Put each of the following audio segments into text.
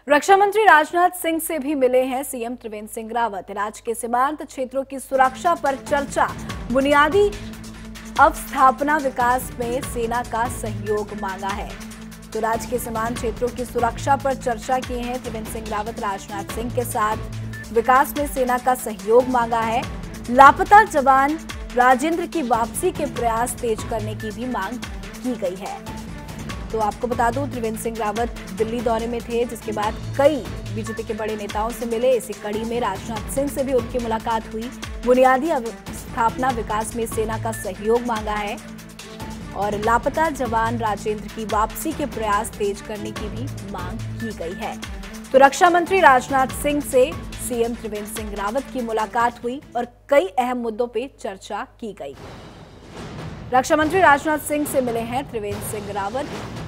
रक्षा मंत्री राजनाथ सिंह से भी मिले हैं सीएम त्रिवेंद्र सिंह रावत। राज्य के सीमांत क्षेत्रों की सुरक्षा पर चर्चा, बुनियादी अवस्थापना विकास में सेना का सहयोग मांगा है। तो राज्य के सीमांत क्षेत्रों की सुरक्षा पर चर्चा की है त्रिवेंद्र सिंह रावत। राजनाथ सिंह के साथ विकास में सेना का सहयोग मांगा है। लापता जवान राजेंद्र की वापसी के प्रयास तेज करने की भी मांग की गई है। तो आपको बता दूं, त्रिवेंद्र सिंह रावत दिल्ली दौरे में थे, जिसके बाद कई बीजेपी के बड़े नेताओं से मिले। इसी कड़ी में राजनाथ सिंह से भी उनकी मुलाकात हुई। बुनियादी अवस्थापना विकास में सेना का सहयोग मांगा है और लापता जवान राजेंद्र की वापसी के प्रयास तेज करने की भी मांग की गई है। तो रक्षा मंत्री राजनाथ सिंह से सीएम त्रिवेंद्र सिंह रावत की मुलाकात हुई और कई अहम मुद्दों पर चर्चा की गई। रक्षा मंत्री राजनाथ सिंह से मिले हैं त्रिवेंद्र सिंह रावत।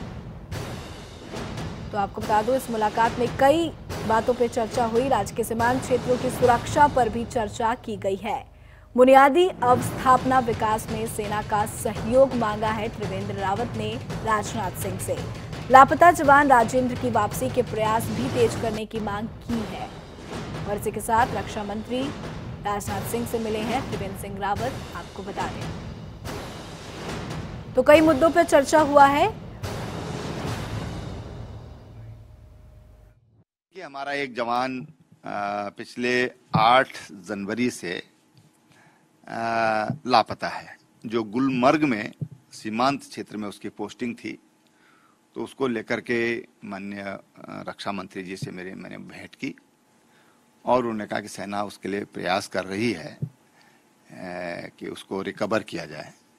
तो आपको बता दूं, इस मुलाकात में कई बातों पर चर्चा हुई। राज्य के सीमांत क्षेत्रों की सुरक्षा पर भी चर्चा की गई है। बुनियादी अवस्थापना विकास में सेना का सहयोग मांगा है त्रिवेंद्र रावत ने राजनाथ सिंह से। लापता जवान राजेंद्र की वापसी के प्रयास भी तेज करने की मांग की है। और इसी के साथ रक्षा मंत्री राजनाथ सिंह से मिले हैं त्रिवेंद्र सिंह रावत। आपको बता दें, तो कई मुद्दों पर चर्चा हुआ है। कि हमारा एक जवान पिछले 8 जनवरी से लापता है, जो गुलमर्ग में सीमांत क्षेत्र में उसकी पोस्टिंग थी। तो उसको लेकर के माननीय रक्षा मंत्री जी से मैंने भेंट की और उन्होंने कहा कि सेना उसके लिए प्रयास कर रही है कि उसको रिकवर किया जाए।